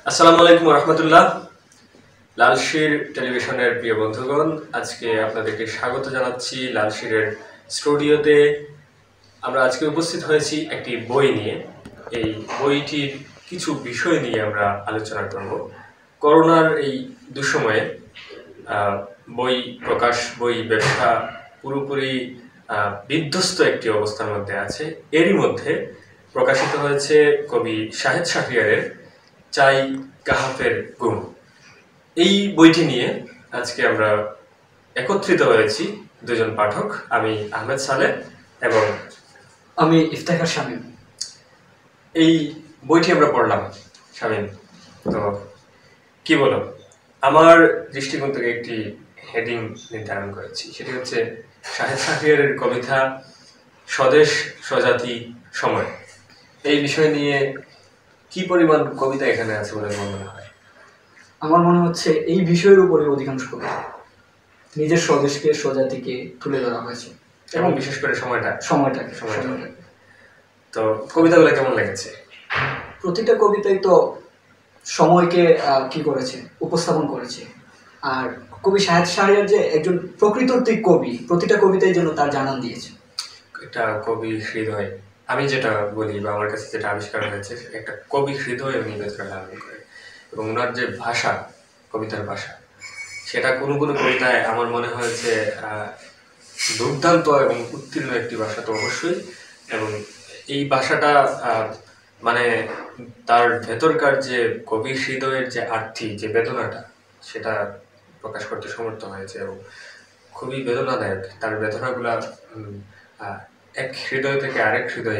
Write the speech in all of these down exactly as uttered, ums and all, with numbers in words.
আসসালামু আলাইকুম রহমতুল্লাহ। লালশির টেলিভিশনের প্রিয় বন্ধুগণ, আজকে আপনাদেরকে স্বাগত জানাচ্ছি লালশিরের স্টুডিওতে। আমরা আজকে উপস্থিত হয়েছি একটি বই নিয়ে। এই বইটির কিছু বিষয় নিয়ে আমরা আলোচনা করব। করোনার এই দুঃসময়ে বই প্রকাশ, বই ব্যবসা পুরোপুরি বিধ্বস্ত একটি অবস্থার মধ্যে আছে। এরই মধ্যে প্রকাশিত হয়েছে কবি শাহেদ শাহরিয়ারের চাই কাহাফের গুম। এই বইটি নিয়ে আজকে আমরা একত্রিত হয়েছি দুজন পাঠক, আমি আহমেদ সালেহ এবং আমি ইফতেখার শামীম। এই বইটি আমরা পড়লাম। শামীম, তো কি বলো? আমার দৃষ্টিকোণ থেকে একটি হেডিং নির্ধারণ করেছি, সেটি হচ্ছে শাহেদ শাহরিয়ারের কবিতা স্বদেশ স্বজাতি সময়। এই বিষয় নিয়ে কি পরিমাণ কবিতা এখানে আছে বলে মনে হয়? আমার মনে হচ্ছে এই বিষয়ের উপরে অধিকাংশ কবিতা নিজের স্বদেশকে স্বজাতিকে তুলে ধরা হয়েছে, এবং বিশেষ করে সময়টা সময়টাকে সময়টা তো কবিতাগুলো কেমন লেগেছে? প্রতিটা কবিতাই তো সময়কে কি করেছে, উপস্থাপন করেছে। আর কবি শাহেদ শাহরিয়ার যে একজন প্রকৃতার্থিক কবি, প্রতিটা কবিতাই যেন তার জানান দিয়েছে। একটা কবি হৃদয়, আমি যেটা বলি বা আমার কাছে যেটা আবিষ্কার হয়েছে, একটা কবি হৃদয় উনি ভেতরে লালন করে, এবং ওনার যে ভাষা, কবিতার ভাষা, সেটা কোনো কোনো কবিতায় আমার মনে হয়েছে দুর্দান্ত এবং উত্তীর্ণ একটি ভাষা তো অবশ্যই। এবং এই ভাষাটা মানে তার ভেতরকার যে কবি হৃদয়ের যে আর্থি, যে বেদনাটা, সেটা প্রকাশ করতে সমর্থ হয়েছে এবং খুবই বেদনাদায়ক। তার বেদনাগুলা এক হৃদয় থেকে আরেক হৃদয়ে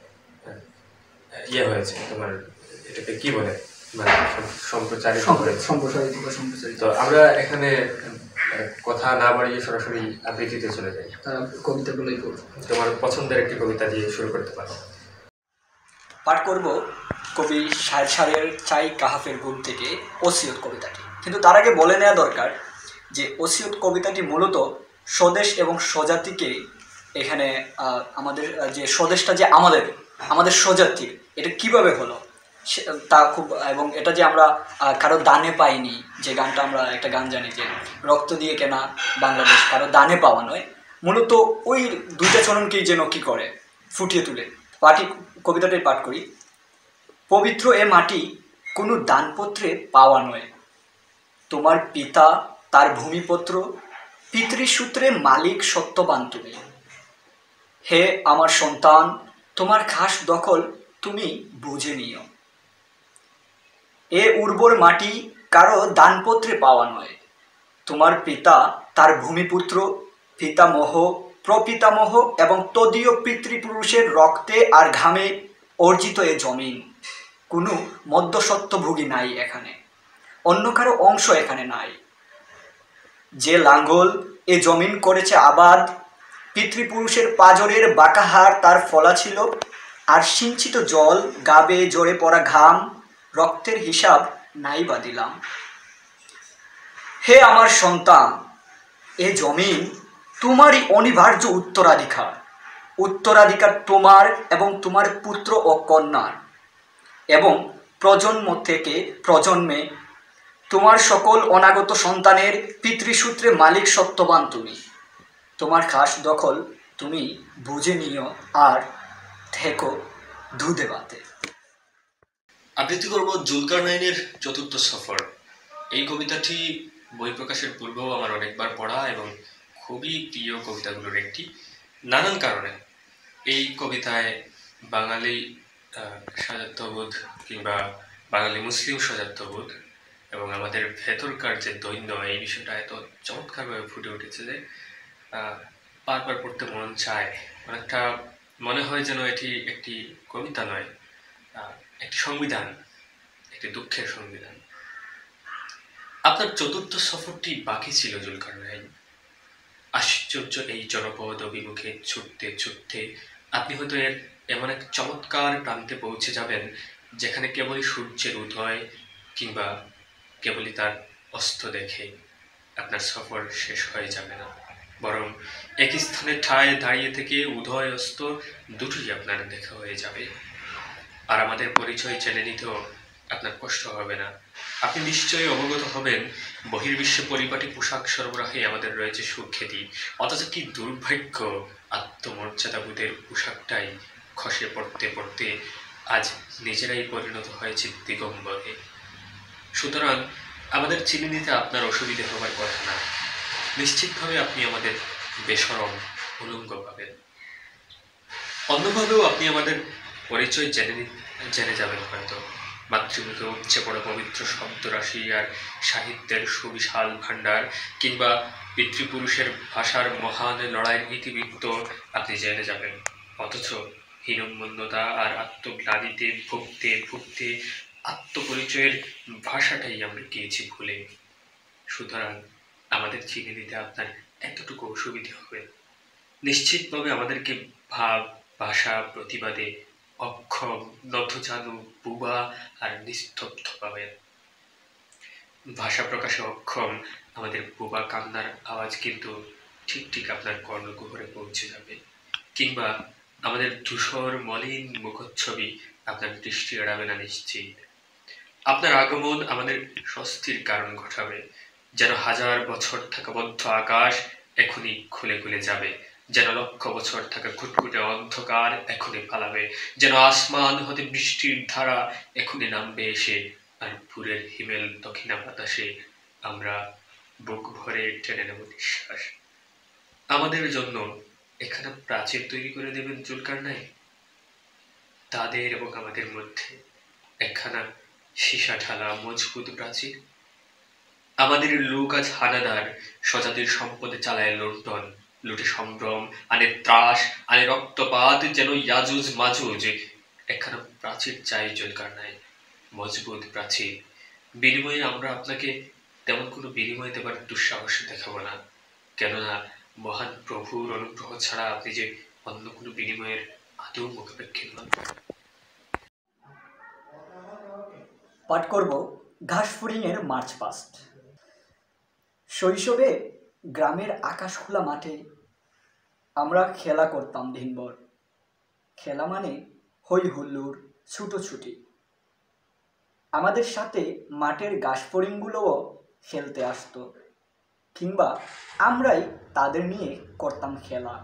ইয়ে হয়েছে, তোমার এটাকে কি বলে, মানে সম্প্রচারিত সম্প্রসারিত তো আমরা এখানে কথা না বাড়িয়ে সরাসরি আবৃত্তিতে চলে যাই। কবিতা বলেই করব। তোমার পছন্দের একটি কবিতা দিয়ে শুরু করতে পারো। পাঠ করব কবি শাহেদ শাহরিয়ার চাই কাহাফের গুম থেকে ওসিয়ত কবিতাটি। কিন্তু তার আগে বলে নেওয়া দরকার যে ওসিয়ত কবিতাটি মূলত স্বদেশ এবং স্বজাতিকে, এখানে আমাদের যে স্বদেশটা যে আমাদের আমাদের স্বজাতির, এটা কিভাবে হলো তা খুব, এবং এটা যে আমরা কারো দানে পাইনি, যে গানটা আমরা একটা গান জানি যে রক্ত দিয়ে কেনা বাংলাদেশ কারো দানে পাওয়া নয়, মূলত ওই দুইটা চরণকেই যেন কি করে ফুটিয়ে তুলে। পাঠি কবিতাটাই পাঠ করি। পবিত্র এ মাটি কোনো দানপত্রে পাওয়া নয়, তোমার পিতা তার ভূমিপত্র, পিতৃসূত্রে মালিক সত্যবান তুমি। হে আমার সন্তান, তোমার খাস দখল তুমি বুঝে নিও। এ উর্বর মাটি কারো দানপত্রে পাওয়া নয়, তোমার পিতা তার ভূমিপুত্র, পিতামহ, প্রপিতামহ এবং তদীয় পিতৃপুরুষের রক্তে আর ঘামে অর্জিত এ জমিন। কোনো মধ্যস্বত্বভোগী নাই এখানে, অন্য কারো অংশ এখানে নাই। যে লাঙ্গল এ জমিন করেছে আবাদ, পিতৃপুরুষের পাজরের বাঁকাহার তার ফলা ছিল, আর সিঞ্চিত জল গাবে জড়ে পড়া ঘাম, রক্তের হিসাব নাই বা দিলাম। হে আমার সন্তান, এ জমিন তোমারই অনিবার্য উত্তরাধিকার, উত্তরাধিকার তোমার এবং তোমার পুত্র ও কন্যার, এবং প্রজন্ম থেকে প্রজন্মে তোমার সকল অনাগত সন্তানের পিতৃসূত্রে মালিক সত্যবান তুমি। তোমার খাস দখল তুমি বুঝে নিও, আর থেকো দুধে ভাতে। আবৃত্তি করব জুলকারনাইনের চতুর্থ সফর। এই কবিতাটি বই প্রকাশের পূর্বেও আমার অনেকবার পড়া এবং খুবই প্রিয় কবিতাগুলোর একটি। নানান কারণে এই কবিতায় বাঙালি স্বায়ত্তবোধ কিংবা বাঙালি মুসলিম স্বায়ত্তবোধ এবং আমাদের ভেতরকার যে দৈন্য, এই বিষয়টা এত চমৎকারভাবে ফুটে উঠেছে যে বারবার পড়তে মন চায়। অনেকটা মনে হয় যেন এটি একটি কবিতা নয়, একটি সংবিধান, একটি দুঃখের সংবিধান। আপনার চতুর্থ সফরটি বাকি ছিল জুলকারনাইন। আশ্চর্য এই জনপদ অভিমুখে ছুটতে ছুটতে আপনি হয়তো এর এমন এক চমৎকার প্রান্তে পৌঁছে যাবেন যেখানে কেবলই সূর্যের উদয় কিংবা কেবলই তার অস্ত দেখে আপনার সফর শেষ হয়ে যাবে না, বরং একই স্থানে ঠায় দাঁড়িয়ে থেকে উদয় অস্ত দুটোই আপনার দেখা হয়ে যাবে। আর আমাদের পরিচয় জেনে নিতেও আপনার কষ্ট হবে না। আপনি নিশ্চয়ই অবগত হবেন বহির্বিশ্বে পরিপাটি পোশাক সরবরাহে আমাদের রয়েছে সুখ্যাতি, অথচ কি দুর্ভাগ্য, আত্মমর্যাদাবোধের পোশাকটাই খসে পড়তে পড়তে আজ নিজেরাই পরিণত হয়েছে দিগম্বরে। সুতরাং আমাদের চিনে নিতে আপনার অসুবিধে হবার কথা না। নিশ্চিতভাবে আপনি আমাদের বেশরম উলঙ্গ পাবেন। অন্যভাবেও আপনি আমাদের পরিচয় জেনে জেনে যাবেন হয়তো। মাতৃমুখে উপচে পড়া পবিত্র শব্দরাশি আর সাহিত্যের সুবিশাল ভাণ্ডার, কিংবা পিতৃপুরুষের ভাষার মহান লড়াইয়ের ইতিবৃত্ত আপনি জেনে যাবেন। অথচ হীনম্মন্যতা আর আত্মগ্লানিতে ভুগতে ভুগতে আত্মপরিচয়ের ভাষাটাই আমরা গিয়েছি ভুলে। সুতরাং আমাদের চিনে নিতে আপনার এতটুকু অসুবিধে হবে। নিশ্চিতভাবে আমাদেরকে ভাব, ভাষা, প্রতিবাদে অক্ষম, নথজানু, বুবা আর নিস্তব্ধ পাবেন। ভাষা প্রকাশে অক্ষম আমাদের বুবা কান্নার আওয়াজ কিন্তু ঠিক ঠিক আপনার কর্ণকুহরে পৌঁছে যাবে, কিংবা আমাদের ধূসর মলিন মুখচ্ছবি আপনার দৃষ্টি এড়াবে না নিশ্চিত। আপনার আগমন আমাদের স্বস্তির কারণ ঘটাবে, যেন হাজার বছর থাকা বদ্ধ আকাশ এখনই খুলে খুলে যাবে, যেন লক্ষ বছর থাকা ঘুটঘুটে অন্ধকার এখনই পালাবে, যেন আসমান হতে বৃষ্টির ধারা এখনই নামবে এসে, আর ভোরের হিমেল দক্ষিণা বাতাসে আমরা বুক ভরে টেনে নেব নিঃশ্বাস। আমাদের জন্য এখানে প্রাচীর তৈরি করে দেবেন জুলকারনাইন। তাদের এবং আমাদের মধ্যে একখানা সীসা ঢালা মজবুত প্রাচীর। আমাদের লোক আজ হানাদার, স্বজাতির সম্পদে চালায় লুণ্ঠন, লুটে সম্ভ্রম, আনে ত্রাস, আনে রক্তপাত, যেন ইয়াজুজ মাজুজ। একখানা প্রাচীর চাই জুলকারনাইন, মজবুত প্রাচীর। বিনিময়ে আমরা আপনাকে তেমন কোনো বিনিময় দেবার দুঃসাহস দেখাবো না, কেননা মহান প্রভুর অনুগ্রহ ছাড়া আপনি যে অন্য কোনো বিনিময়ের আদৌ মুখাপেক্ষী নন। পাঠ করব ঘাসফড়িংয়ের মার্চ পাস্ট। শৈশবে গ্রামের আকাশ খোলা মাঠে আমরা খেলা করতাম দিনভর। খেলা মানে হই হুল্লোড়, ছুটোছুটি। আমাদের সাথে মাঠের ঘাসফড়িংগুলোও খেলতে আসতো, কিংবা আমরাই তাদের নিয়ে করতাম খেলা।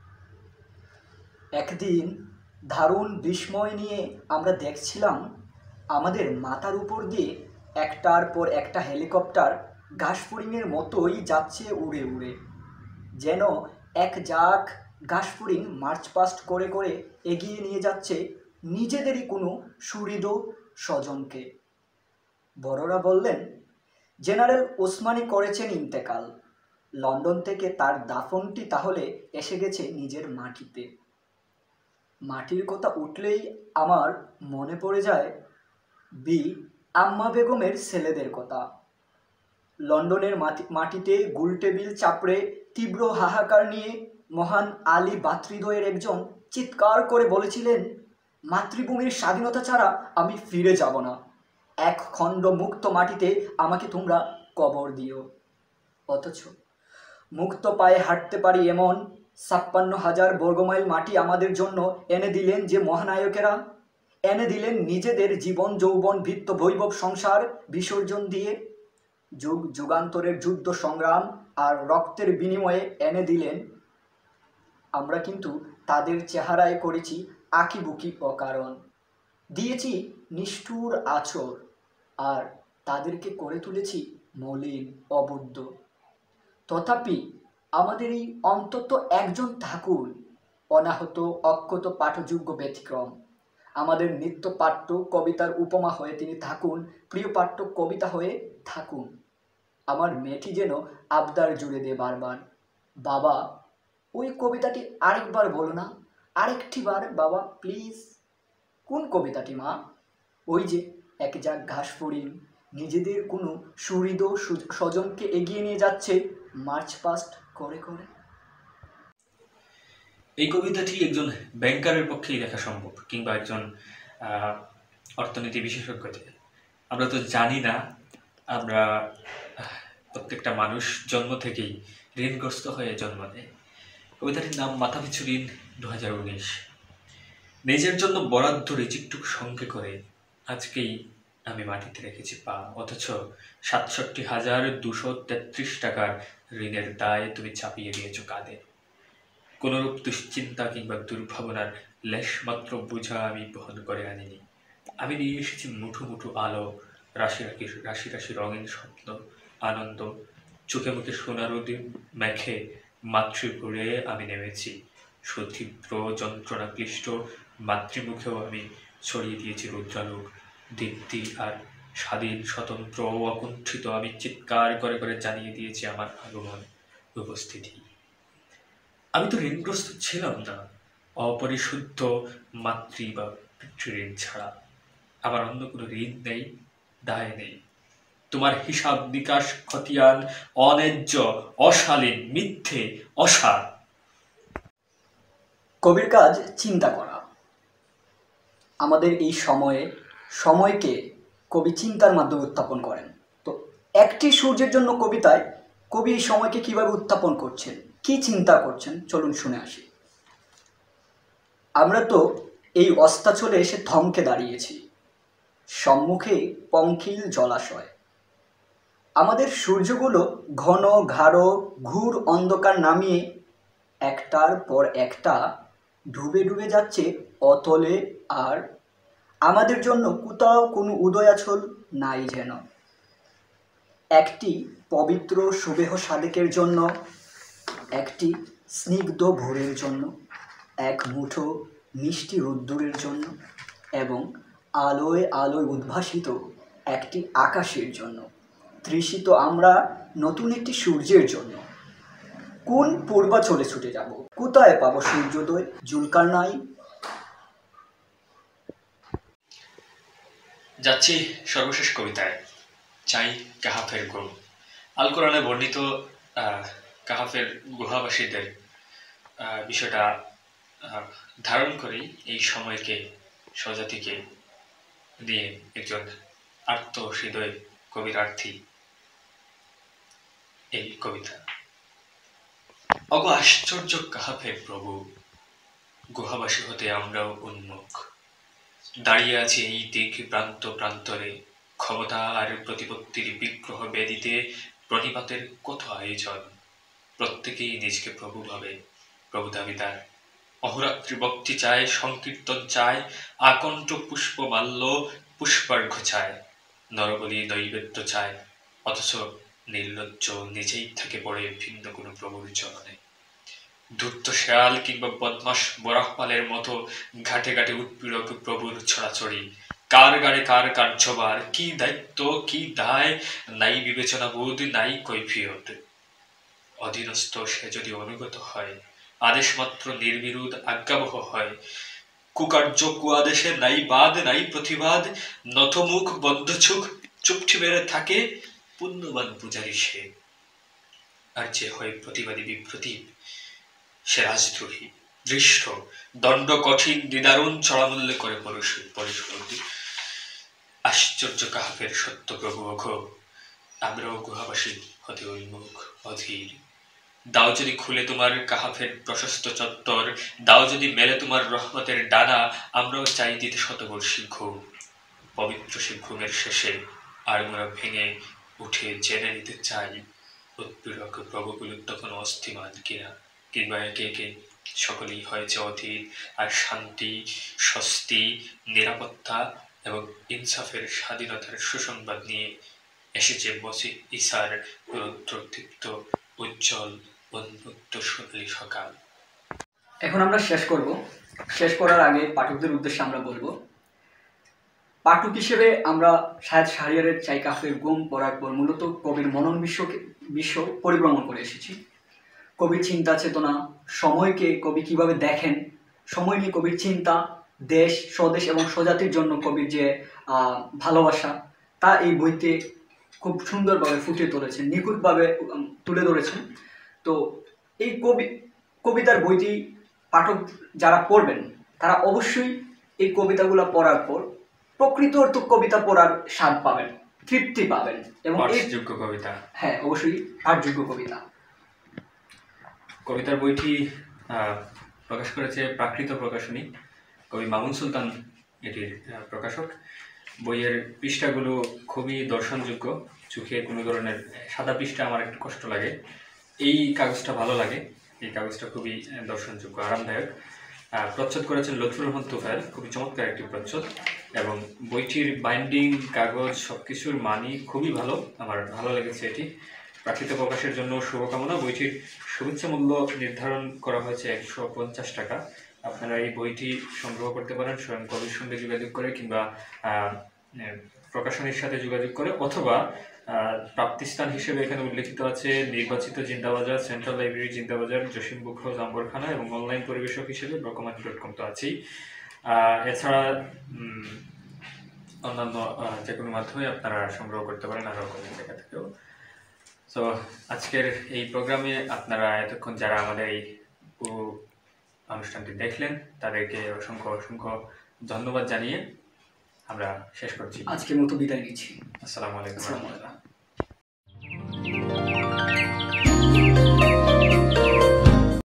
একদিন দারুণ বিস্ময় নিয়ে আমরা দেখছিলাম আমাদের মাথার উপর দিয়ে একটার পর একটা হেলিকপ্টার ঘাসফড়িংয়ের মতোই যাচ্ছে উড়ে উড়ে, যেন এক ঝাঁক ঘাসফড়িং মার্চ পাস্ট করে করে এগিয়ে নিয়ে যাচ্ছে নিজেদেরই কোনো সুহৃদ স্বজনকে। বড়রা বললেন, জেনারেল ওসমানী করেছেন ইন্তেকাল, লন্ডন থেকে তার দাফনটি তাহলে এসে গেছে নিজের মাটিতে। মাটির কথা উঠলেই আমার মনে পড়ে যায় বি আম্মা বেগমের ছেলেদের কথা। লন্ডনের মাটিতে গোলটেবিল চাপড়ে তীব্র হাহাকার নিয়ে মহান আলী বাতৃদ্বয়ের একজন চিৎকার করে বলেছিলেন, মাতৃভূমির স্বাধীনতা ছাড়া আমি ফিরে যাব না, এক খণ্ড মুক্ত মাটিতে আমাকে তোমরা কবর দিও। অথচ মুক্ত পায়ে হাঁটতে পারি এমন ছাপ্পান্ন হাজার বর্গমাইল মাটি আমাদের জন্য এনে দিলেন যে মহানায়কেরা, এনে দিলেন নিজেদের জীবন যৌবন ভিত্ত বৈভব সংসার বিসর্জন দিয়ে, যুগ যুগান্তরের যুদ্ধ সংগ্রাম আর রক্তের বিনিময়ে এনে দিলেন। আমরা কিন্তু তাদের চেহারায় করেছি আঁকিবুকি অকারণ, দিয়েছি নিষ্ঠুর আচর, আর তাদেরকে করে তুলেছি মলিন অবুদ্ধ। তথাপি আমাদের এই অন্তত একজন থাকুন অনাহত অক্ষত পাঠযোগ্য ব্যতিক্রম। আমাদের নিত্য পাঠ্য কবিতার উপমা হয়ে তিনি থাকুন, প্রিয় পাঠ্য কবিতা হয়ে থাকুন। আমার মেয়েটি যেন আবদার জুড়ে দে বারবার, বাবা ওই কবিতাটি আরেকবার বলো না, আরেকটি বার বাবা প্লিজ। কোন কবিতাটি মা? ওই যে এক ঝাঁক ঘাসফড়িং নিজেদের কোনো সুহৃদ স্বজনকে এগিয়ে নিয়ে যাচ্ছে মার্চ পাস্ট করে করে। এই কবিতাটি একজন ব্যাংকারের পক্ষেই দেখা সম্ভব, কিংবা একজন অর্থনীতি বিশেষজ্ঞদের। আমরা তো জানি না, আমরা প্রত্যেকটা মানুষ জন্ম থেকেই ঋণগ্রস্ত হয়ে জন্ম নেয়। কবিতাটির নাম মাথাপিছু ঋণ দু হাজার উনিশ। নিজের জন্য বরাদ্দ রিজিকটুকু সঙ্গে করে আজকেই আমি মাটিতে রেখেছি পা, অথচ সাতষট্টি হাজার দুশো তেত্রিশ টাকার ঋণের দায় তুমি চাপিয়ে দিয়েছ কাঁধে। কোনরূপ দুশ্চিন্তা কিংবা দুর্ভাবনার লেশমাত্র বোঝা আমি বহন করে আনিনি। আমি নিয়ে এসেছি মুঠো মুঠো আলো, রাশি রাশি রাশি রাশি রঙিন স্বপ্ন, আনন্দ। চোখে মুখে সোনার দিন মেখে মাতৃপুরে আমি নেমেছি। সুতীব্র যন্ত্রণা ক্লিষ্ট মাতৃমুখেও আমি ছড়িয়ে দিয়েছি রুদ্রালোক, দীপ্তি আর স্বাধীন স্বতন্ত্র ও অকুণ্ঠিত আমি চিৎকার করে করে জানিয়ে দিয়েছি আমার আগমন, উপস্থিতি। আমি তো ঋণগ্রস্ত ছিলাম না, অপরিশুদ্ধ মাতৃ বা পিতৃঋণ ছাড়া। আমার অন্য কোনো ঋণ নেই, দায় নেই। তোমার হিসাব নিকাশ খতিয়ান অন্যায্য, অশালীন, মিথ্যে, অসার। কবির কাজ চিন্তা করা। আমাদের এই সময়ে সময়কে কবি চিন্তার মাধ্যমে উত্থাপন করেন। তো একটি সূর্যের জন্য কবিতায় কবি এই সময়কে কিভাবে উত্থাপন করছেন, কি চিন্তা করছেন, চলুন শুনে আসি। আমরা তো এই অস্তাচলে এসে থমকে দাঁড়িয়েছি, সম্মুখে পঙ্কিল জলাশয়। আমাদের সূর্যগুলো ঘন গাঢ় ঘুর অন্ধকার নামিয়ে একটার পর একটা ডুবে ডুবে যাচ্ছে অতলে, আর আমাদের জন্য কোথাও কোনো উদয়াচল নাই যেন। একটি পবিত্র সুবেহ সাদেকের জন্য, একটি স্নিগ্ধ ভোরের জন্য, এক মুঠো মিষ্টি রোদ্দুরের জন্য, এবং আলোয় আলোয় উদ্ভাসিত একটি আকাশের জন্য। তৃষিত আমরা নতুন একটি সূর্যের জন্য। কোন পূর্বাচলে ছুটে যাব, কোথায় পাবো সূর্যোদয়? জুলকারনাইন। যাচ্ছি সর্বশেষ কবিতায়, চাই কাহাফের গুম। আল কোরআনে বর্ণিত কাহাফের গুহাবাসীদের বিষয়টা ধারণ করেই এই সময়কে, স্বজাতিকে নিয়ে একজন আর্ত হৃদয় কবিরার্থী এই কবিতা। অগ আশ্চর্য কাহাফের প্রভু, গুহাবাসী হতে আমরাও উন্মুখ। দাঁড়িয়ে আছি এই দিক প্রান্ত প্রান্তরে, ক্ষমতা আর প্রতিপত্তির বিগ্রহ বেদিতে প্রণিপাতের কত আয়োজন। প্রত্যেকেই নিজকে প্রভু ভাবে, প্রভু দাবিদার। অহরাত্রি ভক্তি চায়, সংকীর্তন চায়, আকণ্ঠ পুষ্প মাল্য পুষ্পার্ঘ্য চায়, নরবলি নৈবেদ্য চায়, অথচ নির্লজ্জ নিজেই থেকে পড়ে ভিন্ন কোনো প্রভুর চরণে। ধূর্ত শেয়াল কিংবা বদমাস বরাহপালের মতো ঘাটে ঘাটে উৎপীড়ক প্রভুর ছড়াছড়ি। কার গাড়ে কার কার্যভার, কি দায়িত্ব, কি দায়, নাই বিবেচনা বোধ, নাই কৈফিয়ত। অধীনস্থ সে যদি অনুগত হয়, আদেশ মাত্র নির্বিরোধ আজ্ঞাবহ হয়। কুকার্য কুয়াদেশে নাই বাদ, নাই প্রতিবাদ, নথমুখ বদ্ধচুখ চুপটি বেড়ে থাকে পুণ্যবান পূজারী সে। আর যে হয় প্রতিবাদী বিপ্রতীপ, সে রাজদ্রোহী, দৃষ্ট, দণ্ড কঠিন, নিদারুণ চড়ামূল্যে করে পরিশোধ। আশ্চর্য কাহাফের সত্য প্রভু অঘ, আমরাও গুহাবাসী হতে উন্মুখ, অধীর। দাও যদি খুলে তোমার কাহাফের প্রশস্ত চত্বর, দাও যদি মেলে তোমার রহমতের ডানা, আমরাও চাই দিতে শতবর্ষী ঘুম। পবিত্র সে ঘুমের শেষে আড়মোড়া ভেঙে উঠে জেনে নিতে চাই, উৎপীড়ক প্রভুগুলো তখন অস্থিমান কিনা, কিংবা একে একে সকলেই হয়েছে অধীর, আর শান্তি, স্বস্তি, নিরাপত্তা এবং ইনসাফের স্বাধীনতার সুসংবাদ নিয়ে এসেছে মসজিদ ইসার রৌদ্রদীপ্ত উজ্জ্বল উন্মুক্ত সোনালী সকাল। এখন আমরা শেষ করব। শেষ করার আগে পাঠকদের উদ্দেশ্যে আমরা বলবো, পাঠক হিসেবে আমরা শায়দ শাহরিয়ারের চাই কাহাফের গুম পড়ার পর মূলত কবির মনন বিশ্বকে বিশ্ব পরিভ্রমণ করে এসেছি। কবির চিন্তা চেতনা, সময়কে কবি কিভাবে দেখেন, সময় নিয়ে কবির চিন্তা, দেশ, স্বদেশ এবং স্বজাতির জন্য কবির যে ভালোবাসা, তা এই বইতে খুব সুন্দরভাবে ফুটিয়ে তুলেছেন, নিখুঁতভাবে তুলে ধরেছেন। তো এই কবি কবিতার বইটি পাঠক যারা পড়বেন তারা অবশ্যই এই কবিতাগুলো পড়ার পর প্রকৃত অর্থ কবিতা পড়ার স্বাদ পাবেন, তৃপ্তি পাবেন, এবং পাঠযোগ্য কবিতা। হ্যাঁ, অবশ্যই পাঠযোগ্য কবিতা। কবিতার বইটি প্রকাশ করেছে প্রাকৃত প্রকাশনী, কবি মামুন সুলতান এটির প্রকাশক। বইয়ের পৃষ্ঠাগুলো খুবই দর্শনযোগ্য, চোখে কোনো ধরনের সাদা পৃষ্ঠা আমার একটু কষ্ট লাগে, এই কাগজটা ভালো লাগে। এই কাগজটা খুবই দর্শনযোগ্য, আরামদায়ক। প্রচ্ছদ করেছেন লুৎফুর রহমান তুফাইল, খুবই চমৎকার একটি প্রচ্ছদ, এবং বইটির বাইন্ডিং, কাগজ সব কিছুর মানই খুবই ভালো, আমার ভালো লেগেছে এটি। প্রাকৃত প্রকাশের জন্য শুভকামনা। বইটির শুভেচ্ছা মূল্য নির্ধারণ করা হয়েছে একশো পঞ্চাশ টাকা। আপনারা এই বইটি সংগ্রহ করতে পারেন স্বয়ং কবির সঙ্গে যোগাযোগ করে, কিংবা প্রকাশনীর সাথে যোগাযোগ করে, অথবা প্রাপ্তিস্থান হিসেবে এখানে উল্লেখিত আছে নির্বাচিত Zindabazar, central library Zindabazar, Jasim book house Ambarkhana, এবং অনলাইন পরিবেশক হিসেবে ব্রকমানি ডট কম তো আছেই। এছাড়া অন্যান্য যে কোনো মাধ্যমে আপনারা সংগ্রহ করতে পারেন আরও কোনো জায়গা থেকেও। তো আজকের এই প্রোগ্রামে আপনারা এতক্ষণ যারা আমাদের এই পুরো অনুষ্ঠানটি দেখলেন তাদেরকে অসংখ্য অসংখ্য ধন্যবাদ জানিয়ে আমরা শেষ করছি। আজকের মতো বিদায় নিচ্ছি। আসসালামু আলাইকুম।